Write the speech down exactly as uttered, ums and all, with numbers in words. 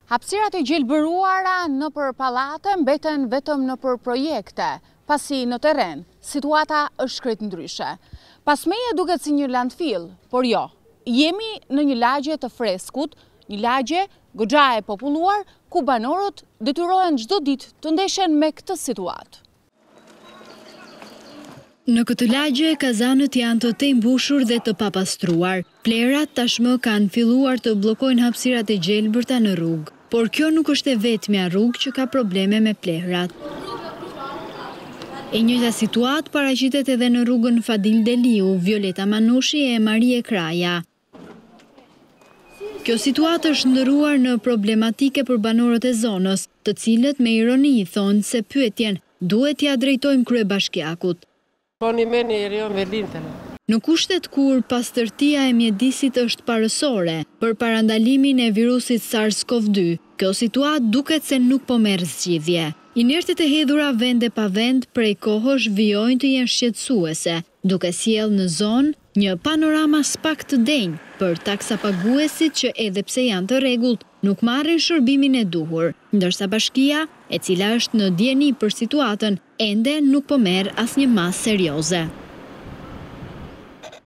Hapësirat e gjelbëruara nëpër pallate mbeten vetëm nëpër projekte, pasi në terren, situata është krejt ndryshe. Pas meje duket si një landfill, por jo. Jemi në një lagje të Freskut, një lagje goxha e populluar, ku banorët detyrohen çdo ditë të ndeshen me këtë situatë. Në këtë lagje, kazanët janë të tejmbushur dhe të papastruar. Plerat tashmë kanë filluar të bllokojnë hapësirat e gjelbërta në rrugë, por kjo nuk është e vetmja rrugë që ka probleme me plerat. E njëjta situatë paraqitet edhe në rrugën Fadil Deliu, Violeta Manushi e Marie Kraja. Kjo situatë është ndëruar në problematike për banorët e zonës, të cilët me ironi i thonë se pyetjen duhet t'ia drejtojmë kryebashkiakut. Pyesni Erion Veliajn. Në kushtet kur pastërtia e mjedisit është parësore për parandalimin e virusit SARS-CoV dy, kjo situatë duket se nuk po merr zgjidhje. Inertet e hedhura vende pa vend prej kohësh vijojnë të jenë shqetësuese, duke sjellë në zonë një panorama s'pak të denjë për taksapaguesit që edhe pse janë të rregullt, nuk marrin shërbimin e duhur, ndërsa bashkia, e cila është në dieni për situatën, ende nuk po merr asnjë masë serioze.